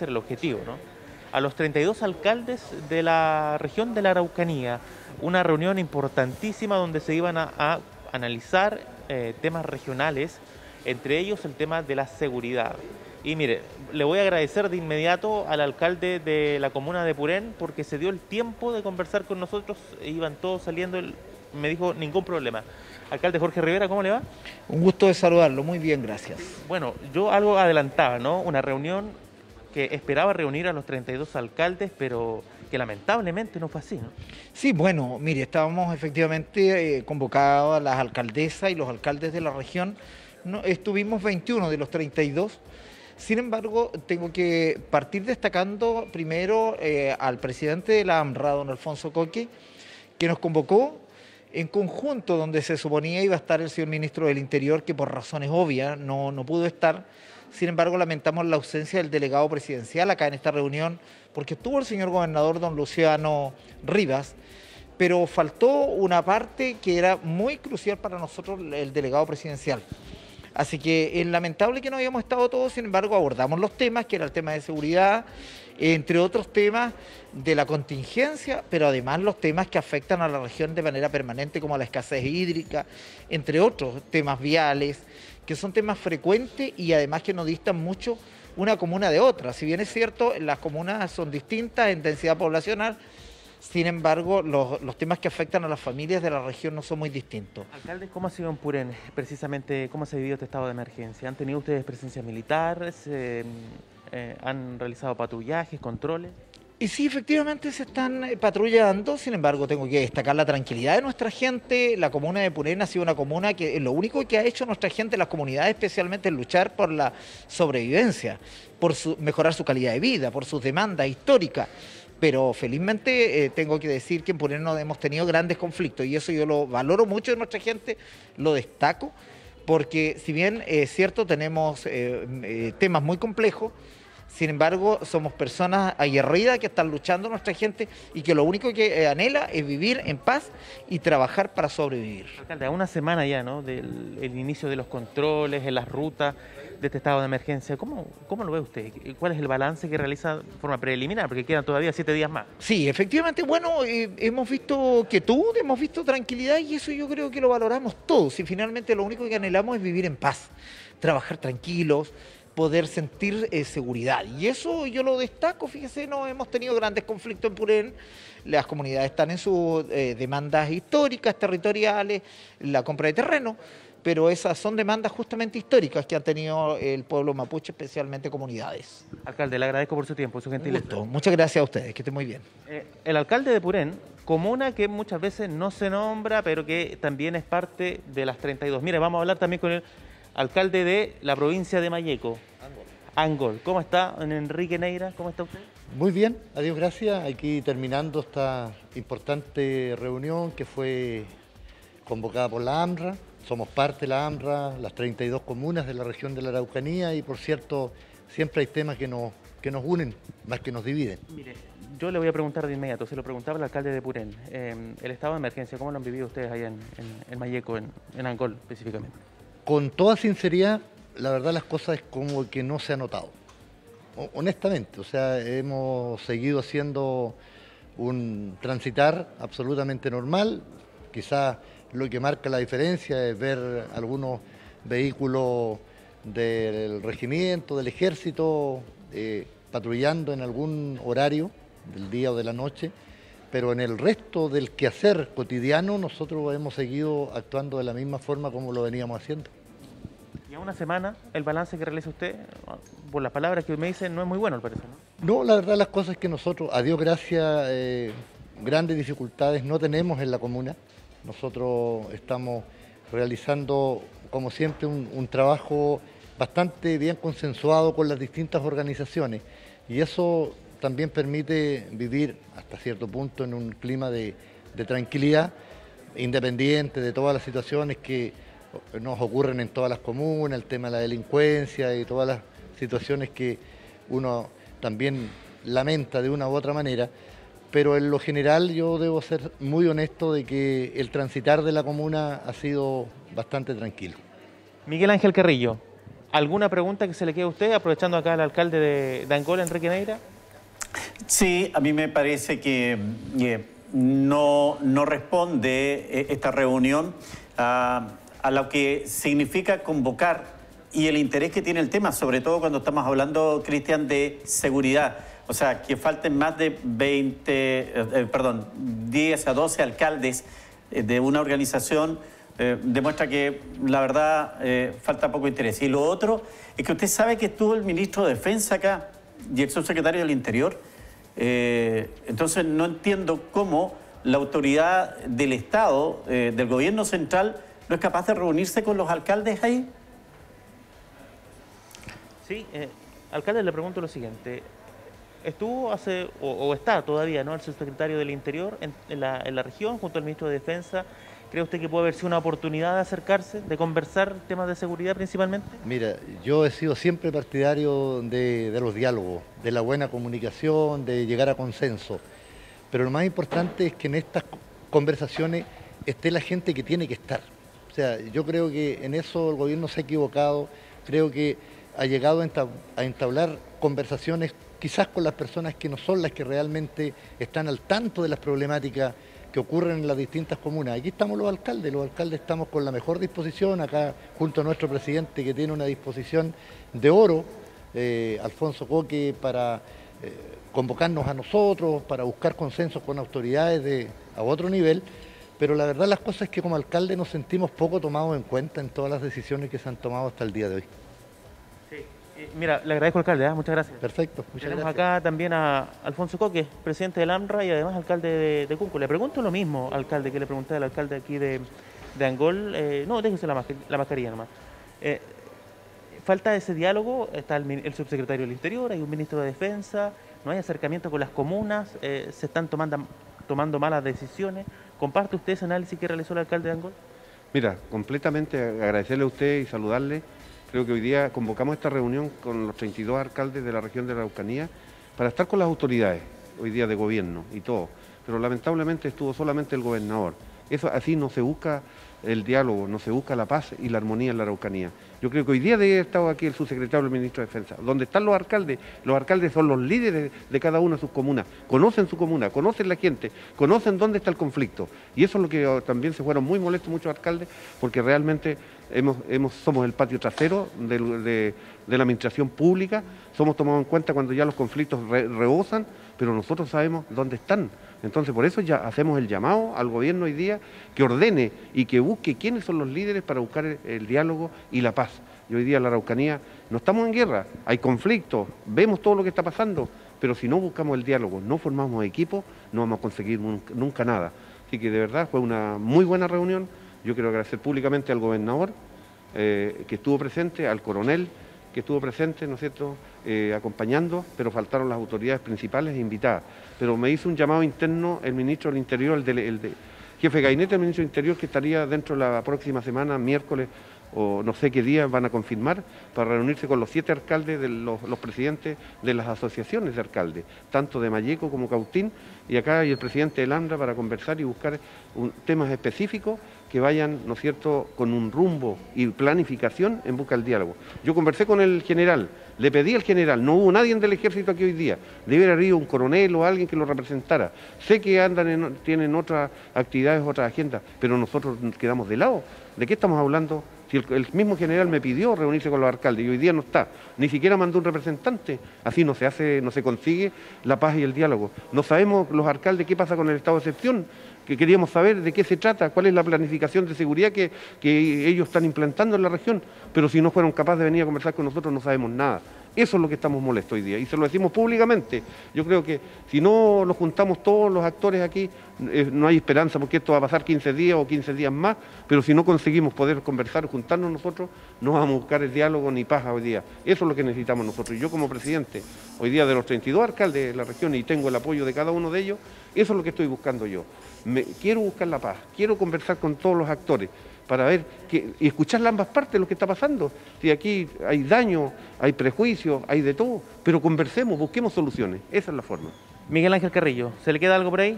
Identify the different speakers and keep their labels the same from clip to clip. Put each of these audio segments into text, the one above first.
Speaker 1: ser el objetivo, ¿no? A los 32 alcaldes de la región de la Araucanía, una reunión importantísima donde se iban a analizar temas regionales, entre ellos el tema de la seguridad. Y mire, le voy a agradecer de inmediato al alcalde de la comuna de Purén porque se dio el tiempo de conversar con nosotros, iban todos saliendo, me dijo ningún problema. Alcalde Jorge Rivera, ¿cómo le va?
Speaker 2: Un gusto de saludarlo, muy bien, gracias.
Speaker 1: Bueno, yo algo adelantaba, ¿no? Una reunión que esperaba reunir a los 32 alcaldes, pero que lamentablemente no fue así, ¿no?
Speaker 2: Sí, bueno, mire, estábamos efectivamente convocados a las alcaldesas y los alcaldes de la región. No, estuvimos 21 de los 32. Sin embargo, tengo que partir destacando primero al presidente de la AMRA, don Alfonso Coque, que nos convocó en conjunto, donde se suponía iba a estar el señor ministro del Interior, que por razones obvias no pudo estar. Sin embargo, lamentamos la ausencia del delegado presidencial acá en esta reunión, porque estuvo el señor gobernador don Luciano Rivas, pero faltó una parte que era muy crucial para nosotros, el delegado presidencial. Así que es lamentable que no hayamos estado todos, sin embargo abordamos los temas, que era el tema de seguridad, entre otros temas de la contingencia, pero además los temas que afectan a la región de manera permanente, como la escasez hídrica, entre otros temas viales, que son temas frecuentes y además que no distan mucho una comuna de otra. Si bien es cierto, las comunas son distintas en densidad poblacional, sin embargo, los temas que afectan a las familias de la región no son muy distintos.
Speaker 1: Alcalde, ¿cómo ha sido en Purén? Precisamente, ¿cómo se ha vivido este estado de emergencia? ¿Han tenido ustedes presencia militar? ¿Han realizado patrullajes, controles?
Speaker 2: Y sí, efectivamente se están patrullando, sin embargo tengo que destacar la tranquilidad de nuestra gente. La comuna de Purén ha sido una comuna que lo único que ha hecho nuestra gente, las comunidades especialmente, es luchar por la sobrevivencia, por mejorar su calidad de vida, por sus demandas históricas. Pero felizmente tengo que decir que en Purén no hemos tenido grandes conflictos y eso yo lo valoro mucho de nuestra gente, lo destaco, porque si bien es cierto tenemos temas muy complejos, sin embargo somos personas aguerridas que están luchando nuestra gente y que lo único que anhela es vivir en paz y trabajar para sobrevivir.
Speaker 1: Alcalde, a una semana ya, ¿no?, del el inicio de los controles en las rutas de este estado de emergencia, ¿cómo lo ve usted? ¿Cuál es el balance que realiza de forma preliminar? Porque quedan todavía 7 días más.
Speaker 2: Sí, efectivamente, bueno, hemos visto quietud, hemos visto tranquilidad y eso yo creo que lo valoramos todos. Y finalmente lo único que anhelamos es vivir en paz, trabajar tranquilos, poder sentir seguridad. Y eso yo lo destaco, fíjese, no hemos tenido grandes conflictos en Purén, las comunidades están en sus demandas históricas, territoriales, la compra de terreno, pero esas son demandas justamente históricas que han tenido el pueblo mapuche, especialmente comunidades.
Speaker 1: Alcalde, le agradezco por su tiempo, su
Speaker 2: Un
Speaker 1: gentileza.
Speaker 2: gusto. Muchas gracias a ustedes, que estén muy bien.
Speaker 1: El alcalde de Purén, comuna que muchas veces no se nombra, pero que también es parte de las 32. Mire, vamos a hablar también con el alcalde de la provincia de Malleco, Angol. ¿Cómo está, don Enrique Neira? ¿Cómo está usted?
Speaker 3: Muy bien, adiós, gracias. Aquí terminando esta importante reunión que fue convocada por la AMRA. Somos parte de la AMRA, las 32 comunas de la región de la Araucanía y, por cierto, siempre hay temas que nos unen más que nos dividen.
Speaker 1: Mire, yo le voy a preguntar de inmediato, se lo preguntaba al alcalde de Purén. El estado de emergencia, ¿cómo lo han vivido ustedes allá en Malleco, en Angol específicamente?
Speaker 3: Con toda sinceridad, la verdad las cosas es como que no se ha notado. Honestamente, o sea, hemos seguido haciendo un transitar absolutamente normal. Quizás lo que marca la diferencia es ver algunos vehículos del regimiento, del ejército, patrullando en algún horario del día o de la noche, pero en el resto del quehacer cotidiano nosotros hemos seguido actuando de la misma forma como lo veníamos haciendo.
Speaker 1: Y a una semana, el balance que realiza usted, por las palabras que me dicen, no es muy bueno, al parecer, ¿no?
Speaker 3: No, la verdad las cosas es que nosotros, a Dios gracias, grandes dificultades no tenemos en la comuna. Nosotros estamos realizando, como siempre, un trabajo bastante bien consensuado con las distintas organizaciones y eso también permite vivir hasta cierto punto en un clima de tranquilidad, independiente de todas las situaciones que nos ocurren en todas las comunas, el tema de la delincuencia y todas las situaciones que uno también lamenta de una u otra manera. Pero en lo general yo debo ser muy honesto de que el transitar de la comuna ha sido bastante tranquilo.
Speaker 1: Miguel Ángel Carrillo, ¿Alguna pregunta que se le quede a usted, aprovechando acá al alcalde de Angola, Enrique Neira?
Speaker 4: Sí, a mí me parece que no responde esta reunión a lo que significa convocar y el interés que tiene el tema, sobre todo cuando estamos hablando, Cristian, de seguridad. O sea, que falten más de 10 a 12 alcaldes de una organización demuestra que la verdad falta poco interés. Y lo otro es que usted sabe que estuvo el ministro de Defensa acá y el subsecretario del Interior. Entonces no entiendo cómo la autoridad del Estado, del gobierno central, no es capaz de reunirse con los alcaldes ahí.
Speaker 1: Sí, alcalde, le pregunto lo siguiente. Estuvo hace, o está todavía, ¿no?, el subsecretario del Interior en la región, junto al ministro de Defensa. ¿Cree usted que puede haber sido una oportunidad de acercarse, de conversar temas de seguridad principalmente?
Speaker 3: Mira, yo he sido siempre partidario de los diálogos, de la buena comunicación, de llegar a consenso. Pero lo más importante es que en estas conversaciones esté la gente que tiene que estar. O sea, yo creo que en eso el gobierno se ha equivocado. Creo que ha llegado a entablar conversaciones quizás con las personas que no son las que realmente están al tanto de las problemáticas que ocurren en las distintas comunas. Aquí estamos los alcaldes estamos con la mejor disposición, acá junto a nuestro presidente que tiene una disposición de oro, Alfonso Coque, para convocarnos a nosotros, para buscar consensos con autoridades a otro nivel, pero la verdad las cosas es que como alcalde nos sentimos poco tomados en cuenta en todas las decisiones que se han tomado hasta el día de hoy.
Speaker 1: Mira, le agradezco, alcalde, muchas gracias.
Speaker 3: Perfecto, muchas
Speaker 1: Tenemos
Speaker 3: gracias.
Speaker 1: acá también a Alfonso Coque, presidente del AMRA y además alcalde de Cunco. Le pregunto lo mismo, alcalde, que le pregunté al alcalde aquí de Angol. No, déjese la mascarilla nomás. Falta ese diálogo, está el subsecretario del Interior, hay un ministro de Defensa, no hay acercamiento con las comunas, se están tomando malas decisiones. ¿Comparte usted ese análisis que realizó el alcalde de Angol?
Speaker 5: Mira, completamente agradecerle a usted y saludarle. Creo que hoy día convocamos esta reunión con los 32 alcaldes de la región de la Araucanía para estar con las autoridades, hoy día de gobierno y todo. Pero lamentablemente estuvo solamente el gobernador. Eso así no se busca el diálogo, no se busca la paz y la armonía en la Araucanía. Yo creo que hoy día debe haber estado aquí el subsecretario del ministro de Defensa. Donde están los alcaldes son los líderes de cada una de sus comunas, conocen su comuna, conocen la gente, conocen dónde está el conflicto. Y eso es lo que también se fueron muy molestos muchos alcaldes, porque realmente somos el patio trasero de la administración pública, somos tomados en cuenta cuando ya los conflictos rebosan, pero nosotros sabemos dónde están. Entonces, por eso ya hacemos el llamado al gobierno hoy día que ordene y que busque quiénes son los líderes para buscar el diálogo y la paz. Y hoy día en la Araucanía no estamos en guerra, hay conflictos, vemos todo lo que está pasando, pero si no buscamos el diálogo, no formamos equipo, no vamos a conseguir nunca nada. Así que de verdad fue una muy buena reunión. Yo quiero agradecer públicamente al gobernador que estuvo presente, al coronel que estuvo presente, ¿no es cierto?, acompañando, pero faltaron las autoridades principales e invitadas. Pero me hizo un llamado interno el ministro del Interior, el jefe de gabinete del ministro del Interior, que estaría dentro de la próxima semana, miércoles, o no sé qué día van a confirmar, para reunirse con los 7 alcaldes, los presidentes de las asociaciones de alcaldes, tanto de Malleco como Cautín, y acá hay el presidente del AMRA para conversar y buscar temas específicos que vayan, ¿no es cierto?, con un rumbo y planificación en busca del diálogo. Yo conversé con el general, le pedí al general, no hubo nadie del ejército aquí hoy día, debiera haber ido un coronel o alguien que lo representara. Sé que tienen otras actividades, otras agendas, pero nosotros nos quedamos de lado. ¿De qué estamos hablando? Si el mismo general me pidió reunirse con los alcaldes y hoy día no está, ni siquiera mandó un representante, así no se consigue la paz y el diálogo. No sabemos los alcaldes qué pasa con el estado de excepción, que queríamos saber de qué se trata, cuál es la planificación de seguridad que ellos están implantando en la región, pero si no fueron capaces de venir a conversar con nosotros no sabemos nada. Eso es lo que estamos molestos hoy día y se lo decimos públicamente. Yo creo que si no nos juntamos todos los actores aquí, no hay esperanza, porque esto va a pasar 15 días o 15 días más, pero si no conseguimos poder conversar, juntarnos nosotros, no vamos a buscar el diálogo ni paz hoy día. Eso es lo que necesitamos nosotros. Y yo como presidente, hoy día de los 32 alcaldes de la región y tengo el apoyo de cada uno de ellos, eso es lo que estoy buscando yo. Quiero buscar la paz, quiero conversar con todos los actores, para ver y escuchar ambas partes de lo que está pasando. Si aquí hay daño, hay prejuicios, hay de todo, pero conversemos, busquemos soluciones. Esa es la forma.
Speaker 1: Miguel Ángel Carrillo, ¿se le queda algo por ahí?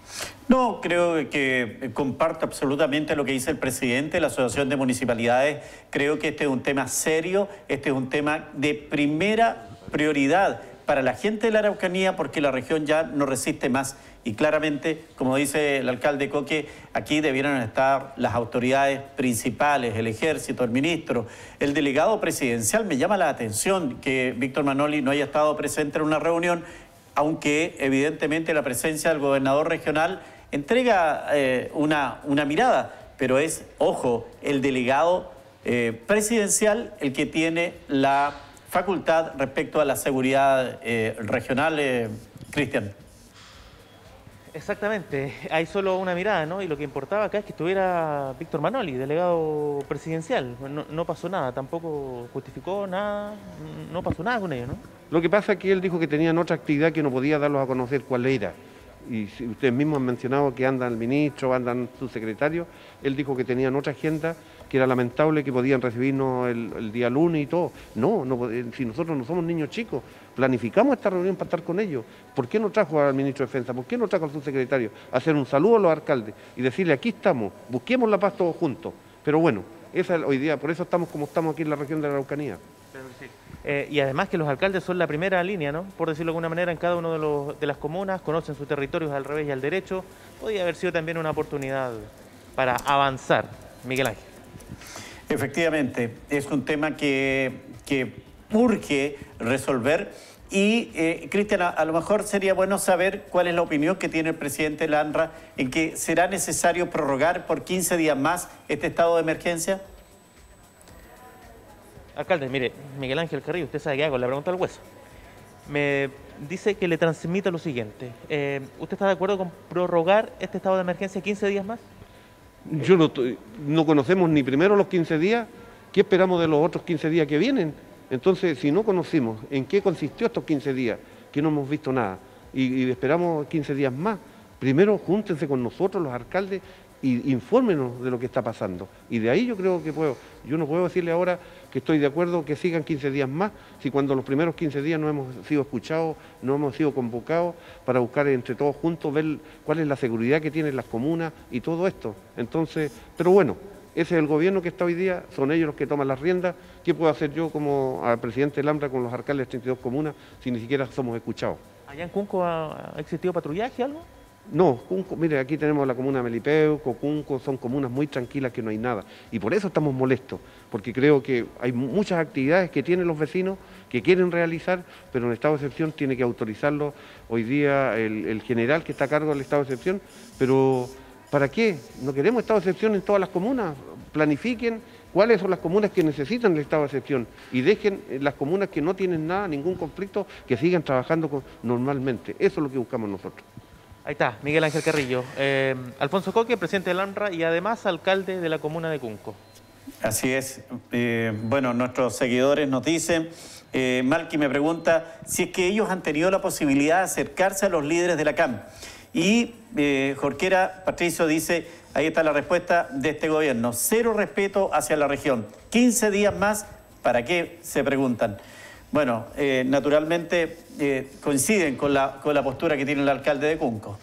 Speaker 4: No, creo que comparto absolutamente lo que dice el presidente de la Asociación de Municipalidades. Creo que este es un tema serio, este es un tema de primera prioridad para la gente de la Araucanía, porque la región ya no resiste más. Y claramente, como dice el alcalde Coque, aquí debieran estar las autoridades principales, el ejército, el ministro, el delegado presidencial. Me llama la atención que Víctor Manoli no haya estado presente en una reunión, aunque evidentemente la presencia del gobernador regional entrega una mirada, pero es, ojo, el delegado presidencial el que tiene la facultad respecto a la seguridad regional, Cristian.
Speaker 1: Exactamente, hay solo una mirada, ¿no? Y lo que importaba acá es que estuviera Víctor Manoli, delegado presidencial. No pasó nada, tampoco justificó nada, no pasó nada con ello, ¿no?
Speaker 5: Lo que pasa es que él dijo que tenían otra actividad que no podía darlos a conocer cuál era. Y si ustedes mismos han mencionado que andan el ministro, andan sus secretarios, él dijo que tenían otra agenda, que era lamentable que podían recibirnos el día lunes y todo. No, si nosotros no somos niños chicos, planificamos esta reunión para estar con ellos. ¿Por qué no trajo al ministro de Defensa? ¿Por qué no trajo al subsecretario? Hacer un saludo a los alcaldes y decirle, aquí estamos, busquemos la paz todos juntos. Pero bueno, hoy día, por eso estamos como estamos aquí en la región de la Araucanía.
Speaker 1: Y además que los alcaldes son la primera línea, ¿no? Por decirlo de alguna manera, en cada uno de las comunas, conocen sus territorios al revés y al derecho. Podría haber sido también una oportunidad para avanzar, Miguel Ángel.
Speaker 4: Efectivamente, es un tema que urge resolver. Y, Cristian, a lo mejor sería bueno saber cuál es la opinión que tiene el presidente Lanra en que será necesario prorrogar por 15 días más este estado de emergencia.
Speaker 1: Alcalde, mire, Miguel Ángel Carrillo, usted sabe que hago la pregunta al hueso. Me dice que le transmita lo siguiente. ¿Usted está de acuerdo con prorrogar este estado de emergencia 15 días más?
Speaker 5: Yo no conocemos ni primero los 15 días, ¿qué esperamos de los otros 15 días que vienen? Entonces, si no conocimos en qué consistió estos 15 días, que no hemos visto nada, y esperamos 15 días más, primero júntense con nosotros, los alcaldes, y infórmenos de lo que está pasando. Y de ahí yo creo que yo no puedo decirle ahora que estoy de acuerdo que sigan 15 días más, si cuando los primeros 15 días no hemos sido escuchados, no hemos sido convocados para buscar entre todos juntos, ver cuál es la seguridad que tienen las comunas y todo esto. Entonces, pero bueno, ese es el gobierno que está hoy día, son ellos los que toman las riendas. ¿Qué puedo hacer yo como presidente del AMRA con los alcaldes de 32 comunas si ni siquiera somos escuchados?
Speaker 1: ¿Allá en Cunco ha existido patrullaje, algo?
Speaker 5: No, Cunco, mire, aquí tenemos la comuna de Melipeuco, Cunco, son comunas muy tranquilas que no hay nada. Y por eso estamos molestos, porque creo que hay muchas actividades que tienen los vecinos que quieren realizar, pero en estado de excepción tiene que autorizarlo hoy día el general que está a cargo del estado de excepción. Pero, ¿para qué? No queremos estado de excepción en todas las comunas. Planifiquen cuáles son las comunas que necesitan el estado de excepción y dejen las comunas que no tienen nada, ningún conflicto, que sigan trabajando normalmente. Eso es lo que buscamos nosotros.
Speaker 1: Ahí está, Miguel Ángel Carrillo. Alfonso Coque, presidente del AMRA y además alcalde de la comuna de Cunco.
Speaker 4: Así es. Bueno, nuestros seguidores nos dicen, Malqui me pregunta si es que ellos han tenido la posibilidad de acercarse a los líderes de la CAM. Y Jorquera Patricio dice, ahí está la respuesta de este gobierno, cero respeto hacia la región. 15 días más, ¿para qué? Se preguntan. Bueno, naturalmente coinciden con la postura que tiene el alcalde de Cunco.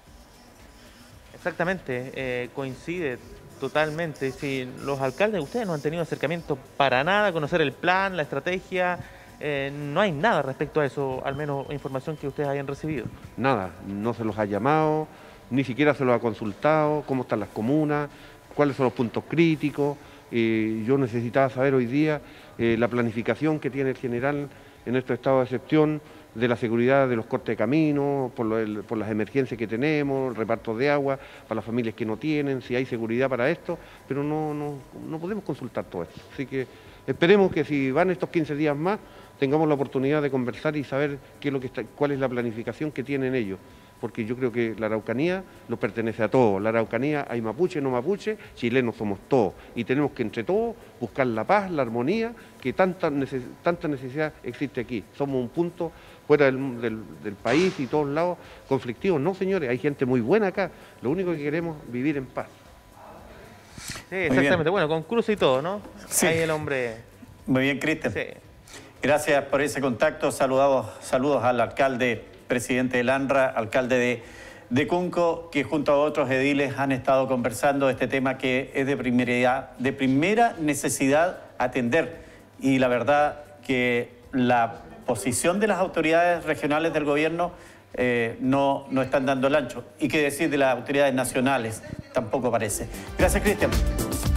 Speaker 1: Exactamente, coincide totalmente. Si los alcaldes, ustedes no han tenido acercamiento para nada, conocer el plan, la estrategia, no hay nada respecto a eso, al menos información que ustedes hayan recibido.
Speaker 5: Nada, no se los ha llamado, ni siquiera se los ha consultado, cómo están las comunas, cuáles son los puntos críticos. Yo necesitaba saber hoy día la planificación que tiene el general en estos estados de excepción, de la seguridad de los cortes de camino, por las emergencias que tenemos, el reparto de agua para las familias que no tienen, si hay seguridad para esto, pero no podemos consultar todo esto. Así que esperemos que si van estos 15 días más, tengamos la oportunidad de conversar y saber cuál es la planificación que tienen ellos. Porque yo creo que la Araucanía nos pertenece a todos. La Araucanía hay mapuche, no mapuche, chilenos somos todos. Y tenemos que entre todos buscar la paz, la armonía, que tanta necesidad existe aquí. Somos un punto fuera del país y todos lados conflictivos. No, señores, hay gente muy buena acá. Lo único que queremos es vivir en paz.
Speaker 1: Sí, exactamente. Bueno, con cruce y todo, ¿no?
Speaker 4: Sí.
Speaker 1: Ahí el hombre...
Speaker 4: Muy bien, Cristian.
Speaker 1: Sí.
Speaker 4: Gracias por ese contacto. Saludos al alcalde, presidente del ANRA, alcalde de Cunco, que junto a otros ediles han estado conversando de este tema que es de primera necesidad atender. Y la verdad que la posición de las autoridades regionales del gobierno no están dando el ancho. Y qué decir de las autoridades nacionales, tampoco parece. Gracias, Cristian.